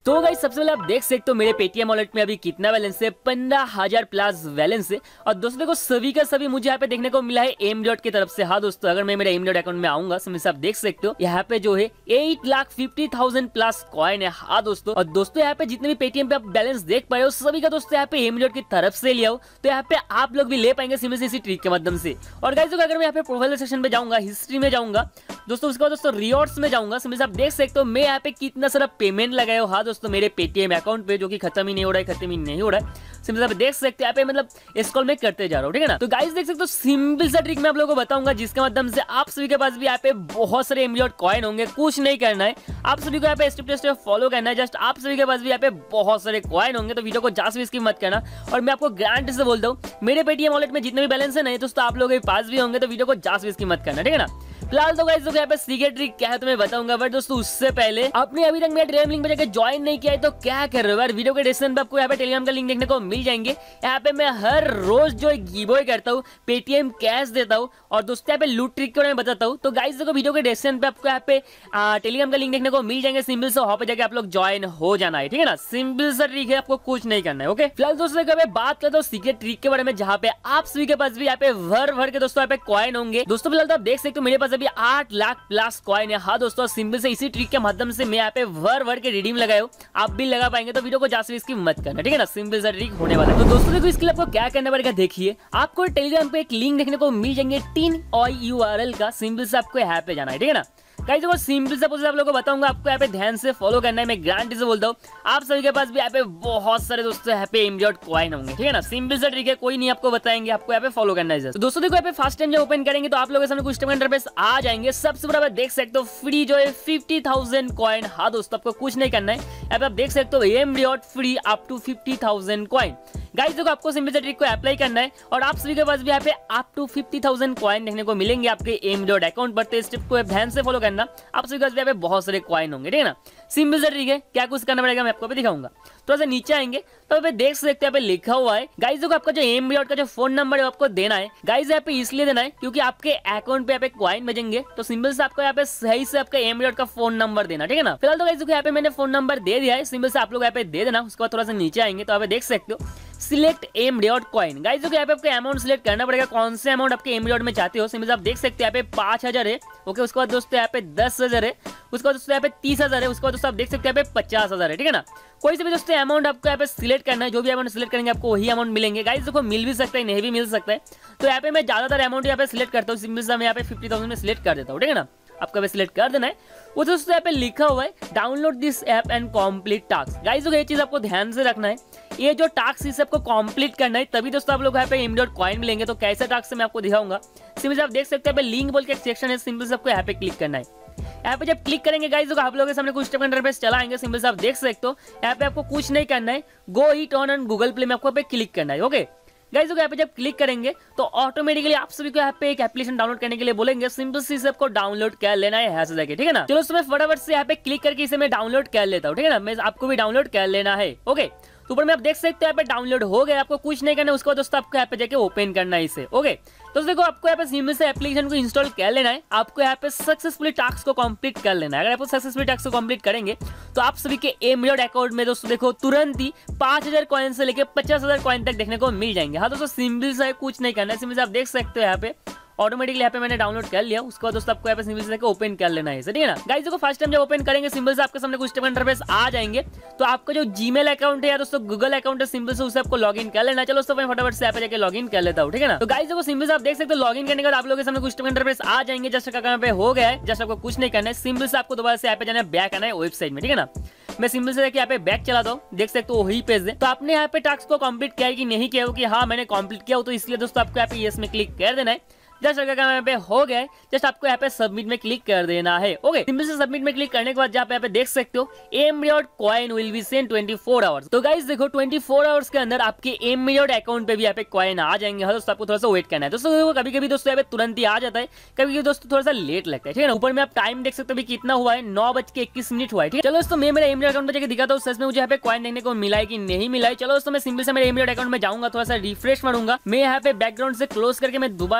तो गाइस सबसे पहले आप देख सकते हो मेरे पेटीएम वॉलेट में अभी कितना बैलेंस है, 15,000 प्लस बैलेंस है। और दोस्तों देखो सभी का सभी मुझे यहाँ पे देखने को मिला है एम डॉट की तरफ से। हाँ दोस्तों, अगर मैं मेरे एम डॉट अकाउंट में आऊंगा आप देख सकते हो यहाँ पे जो है 8,50,000 प्लस कॉइन है। हाँ दोस्तों, और दोस्तों यहाँ पे जितने भी पेटीएम पे आप बैलेंस देख पा रहे हो सभी का दोस्तों यहाँ पे एम डॉट की तरफ से लिया हो, तो यहाँ पे आप लोग भी ले पाएंगे सिंपल से इसी ट्रिक के माध्यम से। और गाइस अगर मैं यहाँ पे प्रोफाइल सेक्शन पे जाऊंगा, हिस्ट्री में जाऊंगा दोस्तों, उसके बाद दोस्तों रिवॉर्ड्स में जाऊंगा, सिंपल आप देख सकते हो मैं यहाँ पे कितना सारा पेमेंट लगाया हो। हाँ दोस्तों, मेरे पेटीएम अकाउंट पे जो कि खत्म ही नहीं हो रहा है, सिंपल आप देख सकते हैं यहाँ पे मतलब स्क्रॉल में करते जा रहा हूँ, ठीक है ना। तो गाइस देख सकते हो सिंपल सा ट्रिक मैं आप लोगों को बताऊंगा जिसके माध्यम से आप सभी के पास भी यहाँ पे बहुत सारे एम डॉट कॉइन होंगे। कुछ नहीं करना है, आप सभी को यहाँ पे स्टेप बाय स्टेप फॉलो करना है। जस्ट आप सभी के पास भी यहाँ पे बहुत सारे कॉइन होंगे, तो वीडियो को ज्यादा भी स्किप मत करना। और मैं आपको गारंटी से बोलता हूँ मेरे पेटीएम वॉलेट में जितने भी बैलेंस है नहीं दोस्तों आप लोगों के पास भी होंगे, तो वीडियो को ज्यादा भी स्किप मत करना, ठीक है ना। फिलहाल तो गाइस यहाँ पे सीक्रेट ट्रिक क्या है तो मैं बताऊंगा, बट दोस्तों उससे पहले आपने अभी तक मेरा टेलीग्राम लिंक पे जाकर ज्वाइन नहीं किया है तो क्या कर रहे हो यार। वीडियो के डिस्क्रिप्शन पे आपको यहाँ पे टेलीग्राम का लिंक देखने को मिल जाएंगे। यहाँ पे मैं हर रोज जो गिव अवे करता हूँ, पेटीएम कैश देता हूँ और दोस्तों यहाँ पे लूट ट्रिक के बारे में बताता हूँ। तो गाइस देखो वीडियो के डिस्क्रिप्शन पे आपको यहाँ पे टेलीग्राम का लिंक देखने को मिल जाएंगे। सिंपल से वहां पे जाके आप लोग ज्वाइन हो जाना है, ठीक है ना। सिंपल सा ट्रिक है, आपको कुछ नहीं करना है, ओके। फिलहाल दोस्तों बात करता हूँ सीक्रेट ट्रिक के बारे में, जहाँ पे आप सभी के पास भी यहाँ पे भर के दोस्तों यहाँ पे कॉइन होंगे। दोस्तों फिलहाल तो आप देख सकते हो मेरे पास अभी 8 लाख प्लस कॉइन है। हाँ दोस्तों, सिंपल से इसी ट्रिक के माध्यम से मैं यहाँ पे भर के रिडीम लगाए हो, आप भी लगा पाएंगे, तो वीडियो को ज्यादा इसकी मत करना, ठीक है ना। सिंपल सा ट्रिक होने वाला है। तो दोस्तों देखो इसके लिए आपको क्या करना पड़ेगा, देखिए आपको टेलीग्राम पे एक लिंक देखने को मिल जाएंगे 3 URL का। सिंपल से आपको यहाँ पे जाना है, ठीक है ना। गाइस देखो सिंपल सा प्रोसेस आप लोगों को बताऊंगा, आपको यहाँ पे ध्यान से फॉलो करना है। मैं गारंटी से बोलता हूँ आप सभी के पास भी यहाँ पे बहुत सारे दोस्तों यहाँ पे एम डॉट कॉइन होंगे, ठीक है ना। सिंपल सा ट्रिक है, कोई नहीं आपको बताएंगे, आपको यहाँ पे फॉलो करना है। तो दोस्तों देखो यहाँ पे फर्स्ट टाइम जब ओपन करेंगे तो आप लोगों के सामने कुछ इंटरफेस आ जाएंगे। सबसे बड़ा देख सकते हो फ्री जो है 50,000 कॉइन। हाँ दोस्तों, आपको कुछ नहीं करना है, यहाँ पे आप देख सकते हो M dot free up to 50,000 coin. Guys देखो आपको सिंपल से ट्रिक को अप्लाई करना है और आप सभी के पास भी यहाँ पे अप टू 50,000 कॉइन देखने को मिलेंगे आपके एम डॉट अकाउंट पर। तो इस ट्रिक को ध्यान से फॉलो करना, आप सभी के पास भी यहाँ पे बहुत सारे कॉइन होंगे, ठीक है ना। सिंपल से ट्रिक है, क्या कुछ करना पड़ेगा मैं आपको भी दिखाऊंगा। थोड़ा सा नीचे आएंगे तो यहाँ पे देख सकते हैं यहाँ पे लिखा हुआ है गाइस देखो आपका जो एम डॉट का जो फोन नंबर है आपको देना है। गाइस यहाँ पे इसलिए देना है क्योंकि आपके अकाउंट पे यहाँ पे कॉइन भेजेंगे, तो सिंपल से आपको यहाँ पे सही से आपका एम डॉट का फोन नंबर देना, ठीक है ना। फिलहाल तो गाइस देखो यहाँ पे मैंने फोन नंबर दे दिया है, सिंपल से आप लोग यहाँ पे दे देना। उसके बाद थोड़ा सा नीचे आएंगे तो यहाँ पे देख सकते हो select M dot coin. Guys देखो यहाँ पे आपको अमाउंट सिलेक्ट करना पड़ेगा, कौन से अमाउंट आपके एम डॉट में चाहते हो। सिंपल आप देख सकते हैं यहाँ पे 5,000 है, ओके। उसके बाद दोस्तों यहाँ पे 10,000 है, उसके बाद दोस्तों यहाँ पे 30,000 है, उसके बाद दोस्तों आप देख सकते हैं यहाँ पे 50,000 है, ठीक है ना। कोई से भी दोस्तों अमाउंट आपको यहाँ पे सिलेक्ट करना है, जो भी अमाउंट सिलेक्ट करेंगे आपको वही अमाउंट मिलेंगे। गाइस देखो मिल भी सकता है, नहीं भी मिल सकता है, तो यहाँ पे मैं ज्यादातर अमाउंट यहाँ पे सिलेक्ट करता हूँ। सिंपल से मैं यहाँ पे 50,000 में सिलेक्ट कर देता हूँ, ठीक है ना। आपको भी सिलेक्ट कर देना है। वो दोस्तों यहाँ पे लिखा हुआ है download this app and complete task. Guys देखो ये चीज आपको ध्यान से रखना है, ये जो टास्क इसे आपको कंप्लीट करना है तभी दोस्तों आप लोग यहाँ पे एम डॉट कॉइन मिलेंगे। तो कैसा टास्क मैं आपको दिखाऊंगा। सिंपल से आप देख सकते हैं लिंक बोल के एक सेक्शन है, सिंपल से आपको यहाँ पे क्लिक करना है। यहाँ पे जब क्लिक करेंगे गाइस देखो आप लोगों के सामने कुछ स्टेप इंटरफेस चला आएंगे। सिंपल से आप देख सकते हो यहाँ पे आपको कुछ नहीं करना है, go it on Google play में आपको पे क्लिक करना है, ओके। गाइस यहाँ पे जब क्लिक करेंगे तो ऑटोमेटिकली आप सभी को यहाँ पे एक एप्लीकेशन डाउनलोड करने के लिए बोलेंगे। सिंपल से इसे आपको डाउनलोड कर लेना है यहाँ से जाके, ठीक है ना। चलो मैं फटाफट से यहाँ पे क्लिक करके इसे मैं डाउनलोड कर लेता हूँ, ठीक है ना। मैं आपको भी डाउनलोड कर लेना है, ओके। तो ऊपर में आप देख सकते हैं यहाँ पे डाउनलोड हो गया, आपको कुछ नहीं करना है। उसको दोस्तों आपको यहाँ पे जाके ओपन करना है इसे, ओके। तो देखो आपको यहाँ पे सिंपल से एप्लीकेशन को इंस्टॉल कर लेना है, आपको यहाँ पे सक्सेसफुली टास्क को कंप्लीट कर लेना है। अगर आप सक्सेसफुली टास्क को कंप्लीट करेंगे तो आप सभी के एम डॉट अकाउंट में दोस्तों देखो तुरंत ही 5,000 कॉइन से लेकर 50,000 कॉइन तक देखने को मिल जाएंगे। हाँ दोस्तों सिंपल से कुछ नहीं करना है, सिंपल से आप देख सकते हो यहाँ पे ऑटोमेटिकली यहाँ पे मैंने डाउनलोड कर लिया। उसके बाद दोस्तों आपको यहाँ पे सिंपल से ओपन कर लेना है, ठीक है ना। गाइस देखो फर्स्ट टाइम जब ओपन करेंगे सिंपल से आपके सामने कुछ स्टेप इंटरफेस आ जाएंगे। तो आपका जो जीमेल अकाउंट है या दोस्तों गूगल अकाउंट है, सिंपल से उसे आपको लॉगिन कर लेना। चलो दोस्तों मैं फटाफट से यहाँ पे जाके लॉगिन कर लेता हूँ, ठीक है ना। तो गाइस देखो सिंपल से आप देख सकते हो लॉगिन करने के बाद आप लोगों के सामने कुछ स्टेप इंटरफेस आ जाएंगे। जस्ट यहाँ पे हो गया है, जस्ट आपको कुछ नहीं करना है, सिंपल से आपको दोबारा से यहाँ पे जाना है, बैक आना है वेबसाइट में, ठीक है ना। मैं सिंपल से यहाँ पे बैक चलाता हूँ, देख सकते हो वही पेज है। तो आपने यहाँ पे टास्क को कंप्लीट किया है कि नहीं किया हो, कि हाँ मैंने कंप्लीट किया हो, तो इसलिए दोस्तों आपको यहाँ पे यस में क्लिक कर देना है। जस्ट अगर यहाँ पे हो गया है, जस्ट आपको यहाँ पे सबमिट में क्लिक कर देना है, ओके। सिंपल से सबमिट में क्लिक करने के बाद जहाँ पे यहाँ पे देख सकते हो M dot coin will be send 24 hours. तो गाइस देखो 24 आवर्स के अंदर आपके एम डॉट अकाउंट पे भी यहाँ पे कॉइन आ जाएंगे। हाँ दोस्तों आपको थोड़ा सा वेट करना है। दोस्तों कभी कभी दोस्तों यहाँ पे तुरंत ही आ जाता है, कभी कभी दोस्तों थोड़ा सा लेट लगता है, ठीक है ना। ऊपर में आप टाइम देख सकते हो कितना हुआ है, 9:21 हुआ है, ठीक है। चलो दोस्तों मैं मेरे एम डॉट अकाउंट पे जाकर दिखाता हूँ सच में मुझे यहाँ पे कॉइन देखने को मिला है कि नहीं मिला है। चलो दोस्तों मैं सिंपल से मेरे एम डॉट अकाउंट में जाऊंगा, थोड़ा सा रिफ्रेश मारूंगा। मैं यहाँ पे बैकग्राउंड से क्लोज करके मैं दोबारा से यहाँ पे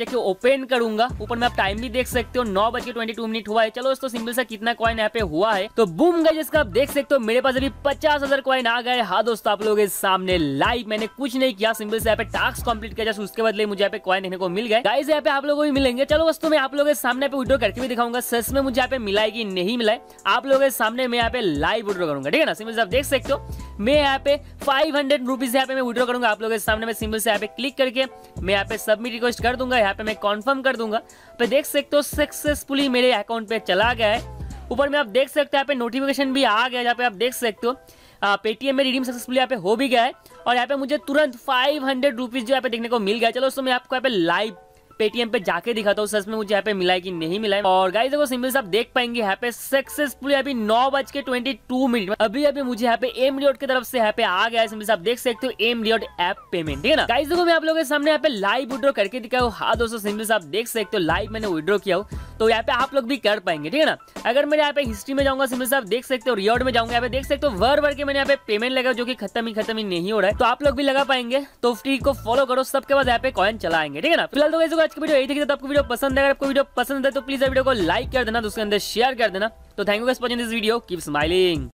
जाके ओपन करूंगा। ऊपर में आप टाइम भी देख सकते हो 9:22 हुआ है। चलो दोस्तों सिंपल सा कितना कॉइन यहाँ पे हुआ है तो बूम गाइस, इसका आप देख सकते हो मेरे पास अभी 50,000 कॉइन आ गए। हाँ दोस्तों आप लोगों के सामने लाइव, मैंने कुछ नहीं किया, सिंपल से यहाँ पे टास्क कंप्लीट किया, जस्ट उसके बदले मुझे यहाँ पे कॉइन देखने को मिल गए। गाइस यहाँ पे आप लोगों को भी मिलेंगे। चलो दोस्तों मैं आप लोगों के सामने पे विड्रॉ करके भी दिखाऊंगा सच में मुझे यहाँ पे मिला है कि नहीं मिला है। आप लोगों के सामने मैं यहाँ पे लाइव विड्रॉ करूंगा, ठीक है ना। सिंपल से आप देख सकते हो मैं यहाँ पे 500 रुपीज यहाँ पे मैं विड्रॉ करूंगा आप लोगों के सामने। मैं सिंपल से यहाँ पे क्लिक करके मैं यहाँ पे सबमिट रिक्वेस्ट कर दूंगा, यहाँ पे मैं कंफर्म कर दूंगा। पे देख सकते हो सक्सेसफुली मेरे अकाउंट पे चला गया है। ऊपर में आप देख सकते हो यहाँ पे नोटिफिकेशन भी आ गया, यहाँ पे आप देख सकते हो पेटीएम में रिडीम सक्सेसफुली यहाँ पे हो भी गया है और यहाँ पे मुझे तुरंत 500 रुपीज जो यहाँ पे देखने को मिल गया। चलो दोस्तों मैं आपको यहाँ पे लाइव पेटीएम पे जाके दिखाता हूँ सच में मुझे यहाँ पे मिला है कि नहीं मिला है। और गाइस देखो सिंपल से आप देख पाएंगे यहाँ पे सक्सेसफुली अभी 9:22 अभी मुझे यहाँ पे एम रिवॉर्ड की तरफ से यहाँ पे आ गया है। सिंपल से आप देख सकते हो एम रिवॉर्ड ऐप पेमेंट, ठीक है ना। गाइस देखो मैं आप लोगों के सामने यहाँ पे लाइव विड्रॉ करके दिखाया हूँ। हाँ दोस्तों सिंपल से आप देख सकते हो लाइव मैंने विड्रॉ किया हूँ, तो यहाँ पे आप लोग भी कर पाएंगे, ठीक है ना। अगर मैं यहाँ पे हिस्ट्री में जाऊंगा सिंपल से आप देख सकते हो, रिवॉर्ड में जाऊंगा, यहाँ पे देख सकते हो भर के मैंने यहाँ पे पेमेंट लगा जो कि खत्म ही नहीं हो रहा है, तो आप लोग भी लगा पाएंगे। तो फ्री को फॉलो करो, सबके बाद यहाँ पे कॉइन चलाएंगे, ठीक है ना। फिलहाल तो गाइस आज की वीडियो यही थी। तो आपको वीडियो पसंद है, अगर आपको वीडियो पसंद है तो प्लीज वीडियो को लाइक कर देना, दूसरे अंदर शेयर कर देना। तो thank you guys for watching this video, keep smiling.